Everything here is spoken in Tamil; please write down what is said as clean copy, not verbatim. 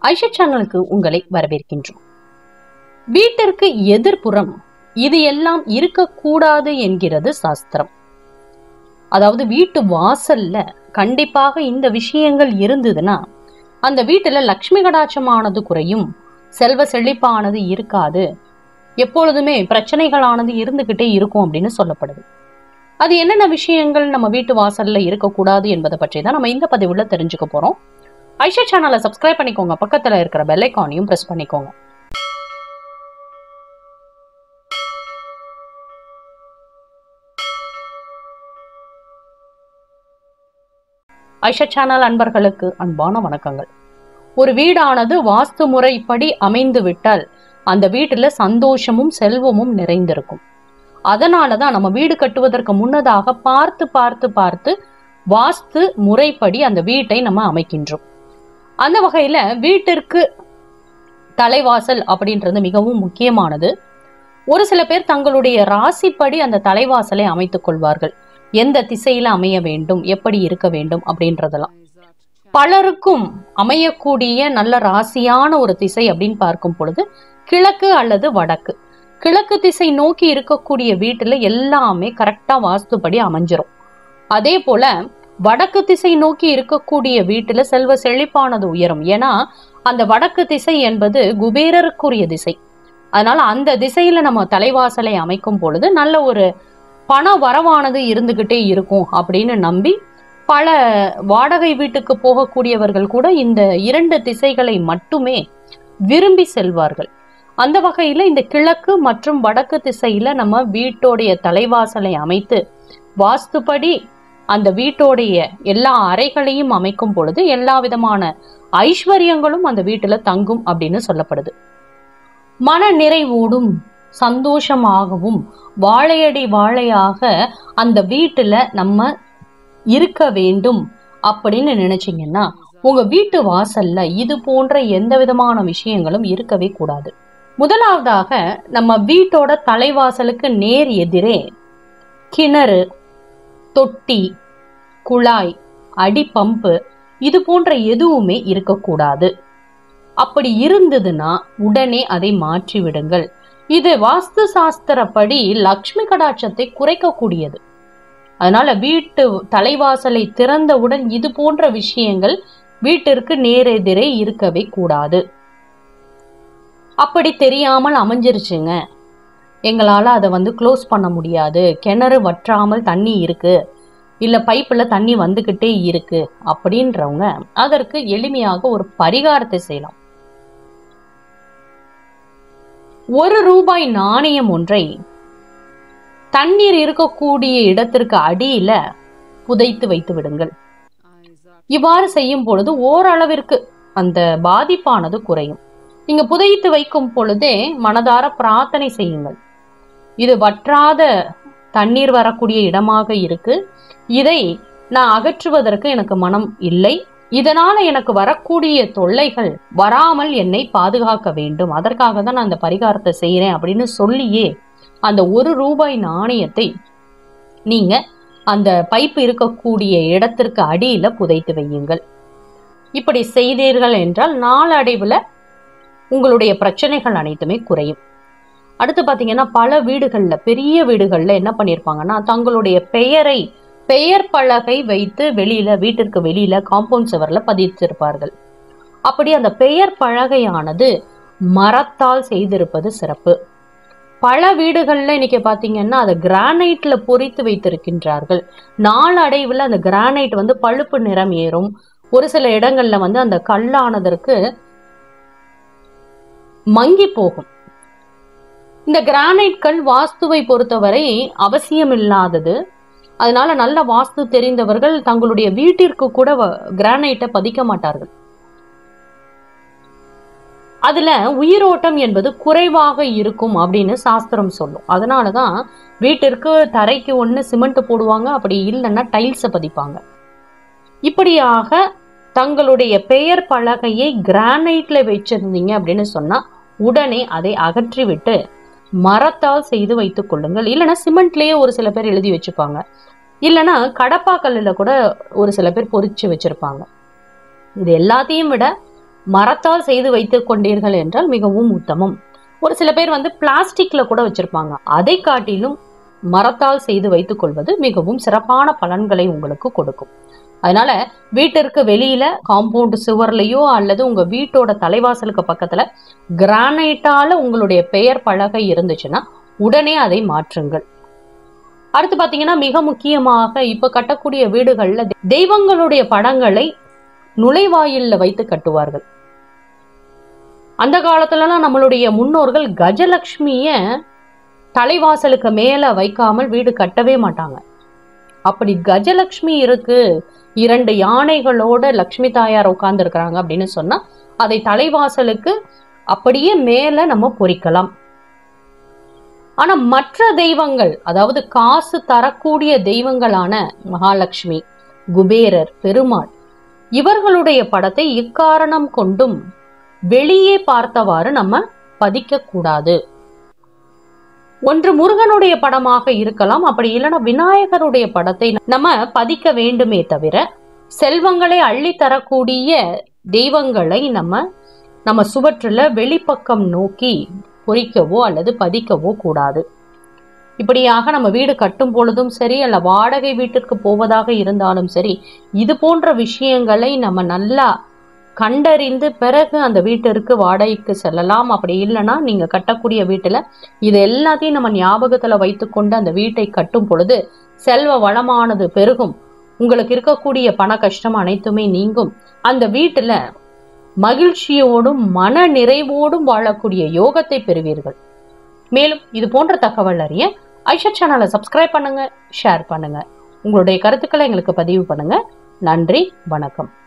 ஐஷா சேனலுக்கு உங்களை வரவேற்கின்றோம். வீட்டிற்கு எதிர்ப்புறம் இது எல்லாம் இருக்கக்கூடாது என்கிறது சாஸ்திரம். அதாவது வீட்டு வாசல்ல கண்டிப்பாக இந்த விஷயங்கள் இருந்ததுன்னா அந்த வீட்டுல லட்சுமி கடாட்சமானது குறையும், செல்வ செழிப்பானது இருக்காது, எப்பொழுதுமே பிரச்சனைகளானது இருந்துகிட்டே இருக்கும் அப்படின்னு சொல்லப்படுது. அது என்னென்ன விஷயங்கள் நம்ம வீட்டு வாசல்ல இருக்கக்கூடாது என்பதை பற்றி தான் நம்ம இந்த பதிவுல தெரிஞ்சுக்க போறோம். ஐஷா சேனலை சப்ஸ்கிரைப் பண்ணிக்கோங்க, பக்கத்துல இருக்கிற பெல் ஐகானையும் பிரஸ் பண்ணிக்கோங்க. ஐஷா சேனல் அன்பர்களுக்கு அன்பான வணக்கங்கள். ஒரு வீடானது வாஸ்து முறைப்படி அமைந்து விட்டால் அந்த வீட்டுல சந்தோஷமும் செல்வமும் நிறைந்திருக்கும். அதனாலதான் நம்ம வீடு கட்டுவதற்கு முன்னதாக பார்த்து பார்த்து பார்த்து வாஸ்து முறைப்படி அந்த வீட்டை நம்ம அமைக்கின்றோம். அந்த வகையில வீட்டிற்கு தலைவாசல் அப்படின்றது மிகவும் முக்கியமானது. ஒரு சில பேர் தங்களுடைய ராசிப்படி அந்த தலைவாசலை அமைத்துக் கொள்வார்கள். எந்த திசையில அமைய வேண்டும், எப்படி இருக்க வேண்டும் அப்படின்றதெல்லாம் பலருக்கும் அமையக்கூடிய நல்ல ராசியான ஒரு திசை அப்படின்னு பார்க்கும் பொழுது கிழக்கு அல்லது வடக்கு. கிழக்கு திசை நோக்கி இருக்கக்கூடிய வீட்டுல எல்லாமே கரெக்டா வாஸ்துப்படி அமைஞ்சிரும். அதே போல வடக்கு திசை நோக்கி இருக்கக்கூடிய வீட்டுல செல்வ செழிப்பானது உயரும். ஏன்னா அந்த வடக்கு திசை என்பது குபேரருக்குரிய திசை. அதனால அந்த திசையில நம்ம தலைவாசலை அமைக்கும் பொழுது நல்ல ஒரு பண வரவானது இருந்துகிட்டே இருக்கும் அப்படின்னு நம்பி பல வாடகை வீட்டுக்கு போகக்கூடியவர்கள் கூட இந்த இரண்டு திசைகளை மட்டுமே விரும்பி செல்வார்கள். அந்த வகையில இந்த கிழக்கு மற்றும் வடக்கு திசையில நம்ம வீட்டோடைய தலைவாசலை அமைத்து வாஸ்துப்படி அந்த வீட்டோடைய எல்லா அறைகளையும் அமைக்கும் பொழுது எல்லா விதமான ஐஸ்வர்யங்களும் அந்த வீட்டுல தங்கும் அப்படின்னு சொல்லப்படுது. மன நிறைவோடும் சந்தோஷமாகவும் வாழையடி வாழையாக அந்த வீட்டுல நம்ம இருக்க வேண்டும் அப்படின்னு நினைச்சீங்கன்னா உங்க வீட்டு வாசல்ல இது போன்ற எந்த விதமான விஷயங்களும் இருக்கவே கூடாது. முதலாவதாக நம்ம வீட்டோட தலைவாசலுக்கு நேர் எதிரே கிணறு, தொட்டி, குழாய், அடி பம்பு இது போன்ற எதுவுமே இருக்கக்கூடாது. அப்படி இருந்ததுன்னா உடனே அதை மாற்றி விடுங்கள். இது வாஸ்து சாஸ்திரப்படி லக்ஷ்மி கடாட்சத்தை குறைக்கக்கூடியது. அதனால வீட்டு தலைவாசலை திறந்தவுடன் இது போன்ற விஷயங்கள் வீட்டிற்கு நேரெதிரே இருக்கவே கூடாது. அப்படி தெரியாமல் அமைஞ்சிருச்சுங்க, எங்களால அதை க்ளோஸ் பண்ண முடியாது, கிணறு வற்றாமல் தண்ணி இருக்கு, இல்ல பைப்புல தண்ணி வந்துகிட்டே இருக்கு அப்படின்றவங்க அதற்கு எளிமையாக ஒரு பரிகாரத்தை செய்யலாம். ₹1 நாணயம் ஒன்றை தண்ணீர் இருக்கக்கூடிய இடத்திற்கு அடியில புதைத்து வைத்து விடுங்கள். இவ்வாறு செய்யும் பொழுது ஓரளவிற்கு அந்த பாதிப்பானது குறையும். நீங்க புதைத்து வைக்கும் பொழுதே மனதார பிரார்த்தனை செய்யுங்கள். இது வற்றாத தண்ணீர் வரக்கூடிய இடமாக இருக்கு, இதை நான் அகற்றுவதற்கு எனக்கு மனம் இல்லை, இதனால எனக்கு வரக்கூடிய தொல்லைகள் வராமல் என்னை பாதுகாக்க வேண்டும், அதற்காக தான் நான் அந்த பரிகாரத்தை செய்யறேன் அப்படின்னு சொல்லியே அந்த ₹1 நாணயத்தை நீங்க அந்த பைப்பு இருக்கக்கூடிய இடத்திற்கு அடியில புதைத்து வையுங்கள். இப்படி செய்தீர்கள் என்றால் நாளடைவுல உங்களுடைய பிரச்சனைகள் அனைத்துமே குறையும். அடுத்து பாத்தீங்கன்னா பல வீடுகள்ல, பெரிய வீடுகள்ல என்ன பண்ணிருப்பாங்கன்னா தங்களுடைய பெயர் பலகை வைத்து வெளியில, வீட்டிற்கு வெளியில காம்பவுண்ட் சுவர்ல பதித்திருப்பார்கள். அப்படி அந்த பெயர் பலகையானது மரத்தால் செய்திருப்பது சிறப்பு. பல வீடுகள்ல இன்னைக்கு பாத்தீங்கன்னா அதை கிரானைட்ல பொறித்து வைத்திருக்கின்றார்கள். நாளடைவுல அந்த கிரானைட் பழுப்பு நிறம் ஏறும். ஒரு சில இடங்கள்ல அந்த கல்லானதற்கு மங்கி போகும். இந்த கிரானைட் கல் வாஸ்துவை பொறுத்தவரை அவசியம் இல்லாதது. அதனால நல்ல வாஸ்து தெரிந்தவர்கள் தங்களுடைய வீட்டிற்கு கூட கிரானைட்டை பதிக்க மாட்டார்கள். அதுல உயிரோட்டம் என்பது குறைவாக இருக்கும் அப்படின்னு சாஸ்திரம் சொல்லும். அதனாலதான் வீட்டிற்கு தரைக்கு ஒண்ணு சிமெண்ட் போடுவாங்க, அப்படி இல்லைன்னா டைல்ஸை பதிப்பாங்க. இப்படியாக தங்களுடைய பெயர் பலகையை கிரானைட்ல வச்சிருந்தீங்க அப்படின்னு சொன்னா உடனே அதை அகற்றிவிட்டு மரத்தால் செய்து வைத்துக் கொள்ளுங்கள். இல்லைன்னா சிமெண்ட்லயே ஒரு சில பேர் எழுதி வச்சுப்பாங்க, இல்லைன்னா கடப்பாக்கல்ல கூட ஒரு சில பேர் பொறிச்சு வச்சிருப்பாங்க. இது எல்லாத்தையும் விட மரத்தால் செய்து வைத்துக் கொண்டீர்கள் என்றால் மிகவும் உத்தமம். ஒரு சில பேர் பிளாஸ்டிக்ல கூட வச்சிருப்பாங்க. அதை காட்டிலும் மரத்தால் செய்து வைத்துக் கொள்வது மிகவும் சிறப்பான பலன்களை உங்களுக்கு கொடுக்கும். அதனால வீட்டிற்கு வெளியில காம்பவுண்ட் சுவர்லயோ அல்லது உங்க வீட்டோட தலைவாசலுக்கு பக்கத்துல கிரானைட்டால உங்களுடைய பெயர் பலகை இருந்துச்சுன்னா உடனே அதை மாற்றுங்கள். அடுத்து பாத்தீங்கன்னா, மிக முக்கியமாக இப்ப கட்டக்கூடிய வீடுகள்ல தெய்வங்களுடைய படங்களை நுழைவாயில்ல வைத்து கட்டுவார்கள். அந்த காலத்துலலாம் நம்மளுடைய முன்னோர்கள் கஜலட்சுமிய தலைவாசலுக்கு மேல வைக்காமல் வீடு கட்டவே மாட்டாங்க. அப்படி கஜலட்சுமி இருக்கு, 2 யானைகளோட லட்சுமி தாயார் உட்கார்ந்து இருக்கிறாங்க அப்படின்னு சொன்னா அதை தலைவாசலுக்கு அப்படியே மேல நம்ம பொறிக்கலாம். ஆனா மற்ற தெய்வங்கள், அதாவது காசு தரக்கூடிய தெய்வங்களான மகாலட்சுமி, குபேரர், பெருமாள், இவர்களுடைய படத்தை எக்காரணம் கொண்டும் வெளியே பார்த்தவாறு நம்ம பதிக்க கூடாது. ஒன்று முருகனுடைய படமாக இருக்கலாம், அப்படி இல்லைன்னா விநாயகருடைய படத்தை நம்ம பதிக்க வேண்டுமே தவிர செல்வங்களை அள்ளி தரக்கூடிய தெய்வங்களை நம்ம சுவற்றுல வெளிப்பக்கம் நோக்கி பொறிக்கவோ அல்லது பதிக்கவோ கூடாது. இப்படியாக நம்ம வீடு கட்டும் பொழுதும் சரி, அல்ல வாடகை வீட்டிற்கு போவதாக இருந்தாலும் சரி, இது போன்ற விஷயங்களை நம்ம நல்லா கண்டறிந்து பிறகு அந்த வீட்டிற்கு வாடகைக்கு செல்லலாம். அப்படி இல்லைன்னா நீங்க கட்டக்கூடிய வீட்டுல இது எல்லாத்தையும் நம்ம ஞாபகத்துல வைத்துக்கொண்டு அந்த வீட்டை கட்டும் பொழுது செல்வ வளமானது பெருகும். உங்களுக்கு இருக்கக்கூடிய பண கஷ்டம் அனைத்துமே நீங்கும். அந்த வீட்டுல மகிழ்ச்சியோடும் மன நிறைவோடும் வாழக்கூடிய யோகத்தை பெறுவீர்கள். மேலும் இது போன்ற தகவல் அறிய ஐஷா சேனலை சப்ஸ்கிரைப் பண்ணுங்க, ஷேர் பண்ணுங்க, உங்களுடைய கருத்துக்களை எங்களுக்கு பதிவு பண்ணுங்க. நன்றி, வணக்கம்.